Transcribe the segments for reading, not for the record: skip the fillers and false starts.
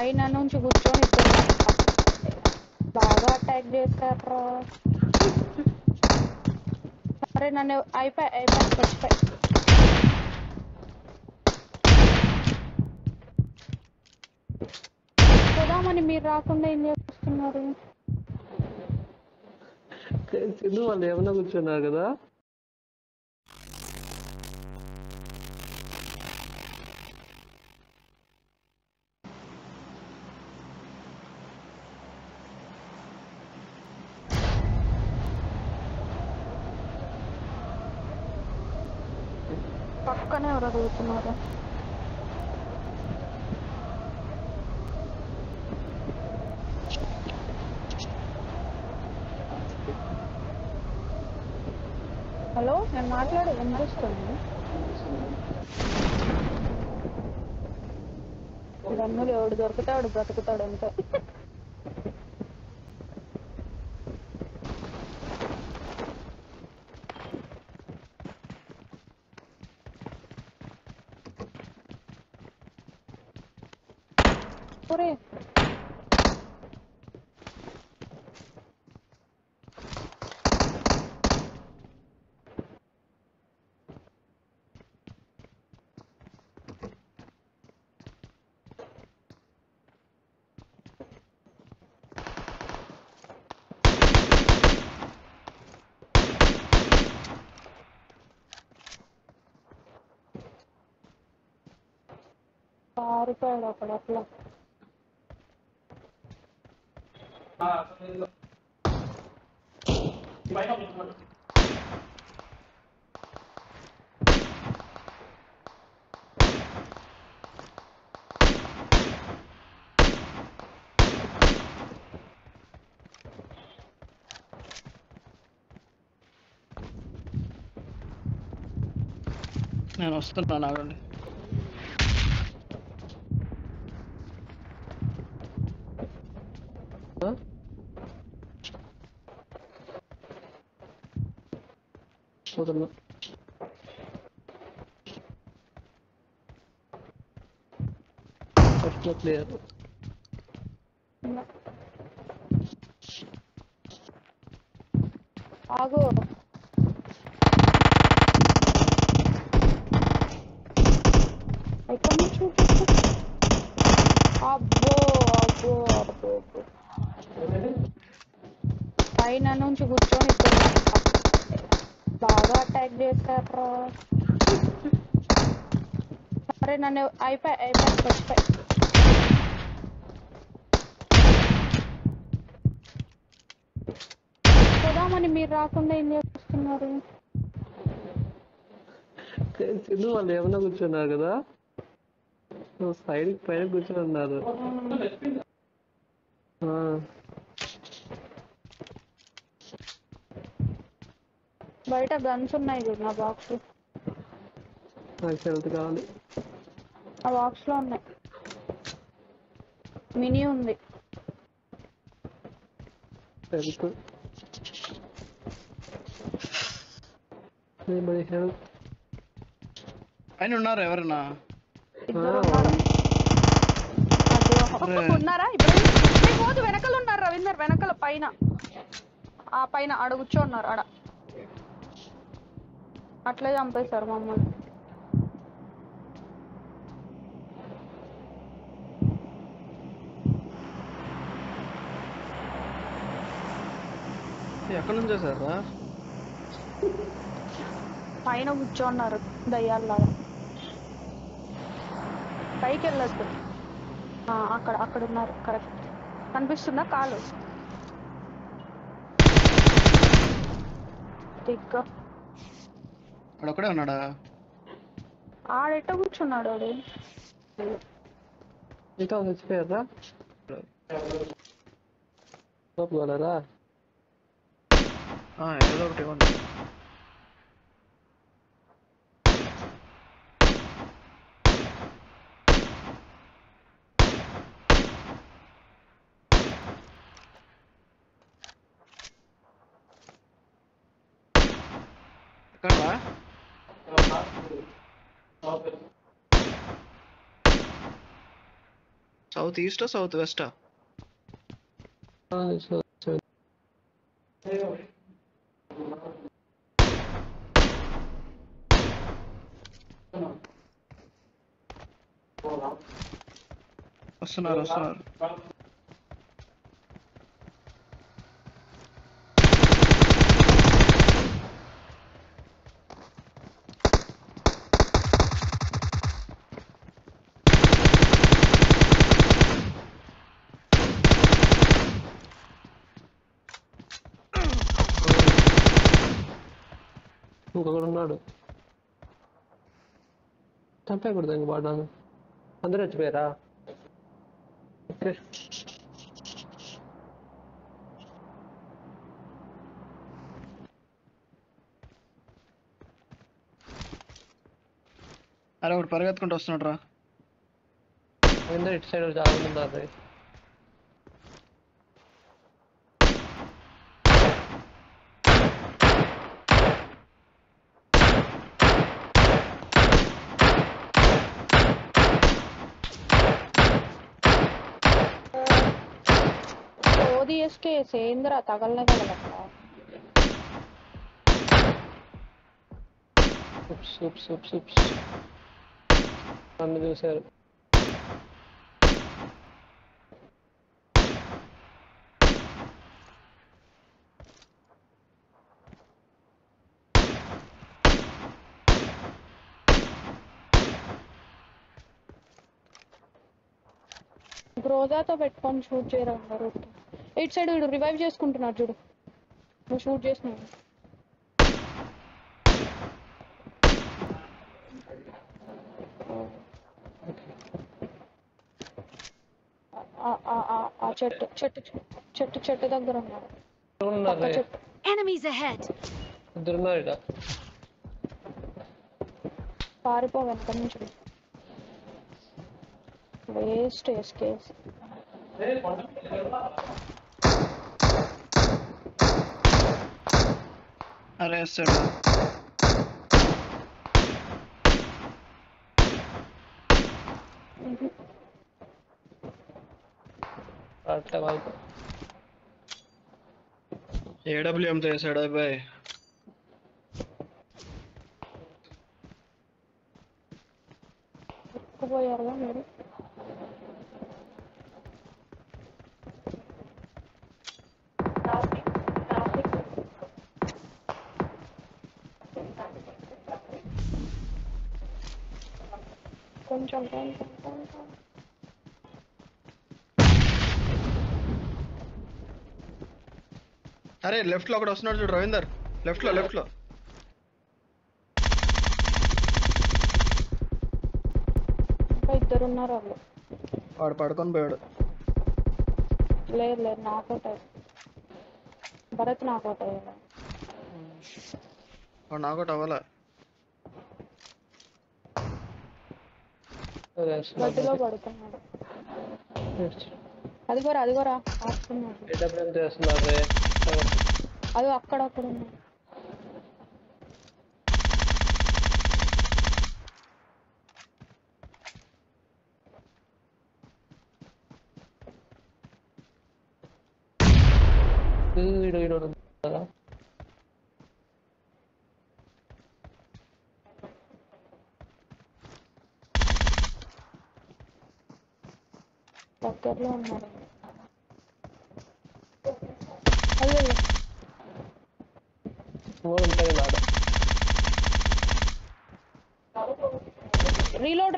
పైన నుంచి కూర్చొని ఇప్పుడు బాగా అటాక్ చేశారు. సరే నన్ను అయిపోయి చచ్చిపోయి పోదామని మీరు రాకుండా ఏం చేస్తున్నారు? సింధు వాళ్ళు ఏమన్నా కూర్చున్నారు కదా. పక్కనే ఎవరో కూర్చున్నారు. హలో, నేను మాట్లాడే వినిపిస్తుంది. గన్నులు ఎవడు దొరుకుతాడు బ్రతుకుతాడు అంతే. ఒరే పారిపోయాడు అక్కడ అట్లా. నేను వస్తున్నాను, ఆగండి. క్లియర్. ఆగు, ఎక్కడి నుంచి? అబ్బో అబ్బో అబ్బో అబ్బో. పైన నుంచి కూర్చొని ఇప్పుడు బాగా అటాక్ చేశారు. సరే నన్ను అయిపోయి చచ్చిపోయి పోదామని మీరు రాకుండా ఏం చేస్తున్నారు? సింధు వాళ్ళు ఏమన్నా కూర్చున్నారు కదా. సైడ్ పైన కూర్చొని ఉన్నారు. బయట గన్స్ ఉన్నాయి కదా, నా బాక్స్. నాకు హెల్త్ కావాలి. ఆ బాక్స్ లో ఉన్నాయి. మినీ ఉంది. హెల్త్ హెల్త్ పైన ఉన్నారు ఎవరన్నా? ఇద్దరు ఉన్నారు. ఉన్నారా ఇప్పుడు? పోదు, వెనకలు ఉన్నారు రవీందర్, వెనకల పైన. ఆ పైన ఆడ కూర్చోన్నారు. ఆడ అట్లే చంపేశారు మమ్మల్ని. ఎక్కడి నుంచి వచ్చారా? పైన కూర్చోన్నారు దయ్యాల్లాగా. పైకి వెళ్ళొద్దు. అక్కడ అక్కడ ఉన్నారు. కరెక్ట్ కనిపిస్తుందా కాలు? దిగ్గా అక్కడొక్కడే ఉన్నాడా? ఆడెట్ట కూర్చున్నాడు వాడు. ఇంకా చచ్చిపోయారా? లోపలరా ఏదో ఒకటి ఇవ్వండి. ఎక్కడా? సౌత్ ఈస్ట్ సౌత్ వెస్టా? వస్తున్నారు వస్తున్నారు. ఇంకొకడు ఉన్నాడు. చంపేయకూడదు ఇంక వాడాను. అందరూ వచ్చిపోయారా? ఓకే. అరే ఒకటి పరిగెత్తుకుంటూ వస్తున్నాడు రా. అందరూ ఇటు సైడ్ చాలా మంది ఉన్నారు రే. ఓదిఎస్కే సేంద్ర తగలనే తగలట్లా. సూప్స్ నన్ను చూశారు. గ్రోజాతో పెట్టుకొని షూట్ చేయరా అందరూ. ఇటు సైడ్ వీడు రివైవ్ చేసుకుంటున్నాడు చూడు, నువ్వు షూట్ చేసినావు. ఆ చెట్టు దగ్గర ఉన్నాడు. ఉన్నారు పక్క రే. చెట్టు. Enemies ahead! ఇద్దరున్నారు ఇక. పారిపో వెనక నుంచి. వేస్ట్ ఎస్కేస్. అరే వేస్తాడు. అట్లా వాళ్ళు ఏడబ్ల్యూఎంతో వేసాడు అబ్బాయి. పోయారుగా మీరు. కొంచెం అరే లెఫ్ట్ లో ఒకటి వస్తున్నాడు చూడు రవీందర్. లెఫ్ట్ లో ఇంకా ఇద్దరు ఉన్నారు వాళ్ళు. వాడు పడుకొని పోయాడు. లేదు నాకౌట్ అయ్యి భరత్ నాకౌట్ అయ్యాడు. వాడు నాకౌట్ అవ్వాలా. గడ్డిలో పడుకున్నాడు. అదిగోరా ఆడుతున్నాడు. ఏడబ్ల్యూఎం చేస్తున్నారు రే. అది అక్కడ ఉన్నాడు. వీడు కదా. దగ్గరలో ఉన్నారు. అదే మూడు ఉంటాయి కదా ఆడ. రీలోడ్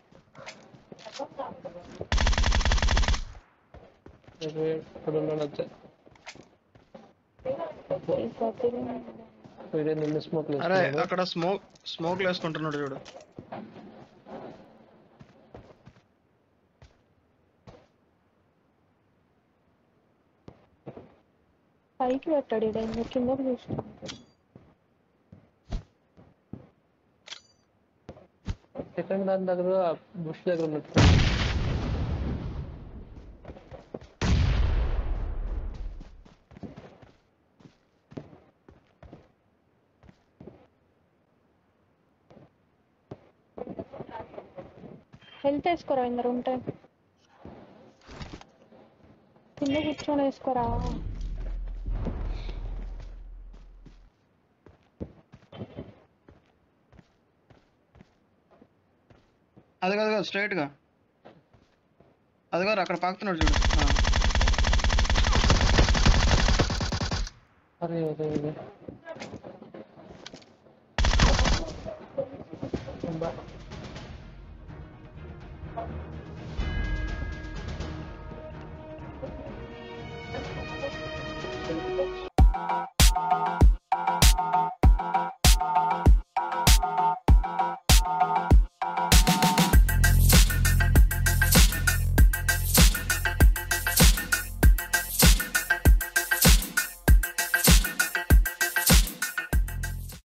ఇక్కడ ఉన్నాడు వచ్చే. వీడే నిన్ను స్మోక్ అరే అక్కడ స్మోక్ వేసుకుంటున్నాడు చూడు. పైకి పెట్టాడు. ఇది కిందకి చూస్తున్నాడు. సెకండ్ దాని దగ్గర బుష్ దగ్గర ఉన్నట్టు. హెల్త్ వేసుకోరా ఇందరు ఉంటాయి. కింద కూర్చొని వేసుకోరా. అది కాదు కాదు స్ట్రైట్ గా. అది కాదు అక్కడ పాకుతున్నాడు చూడు. అరే అరే అరే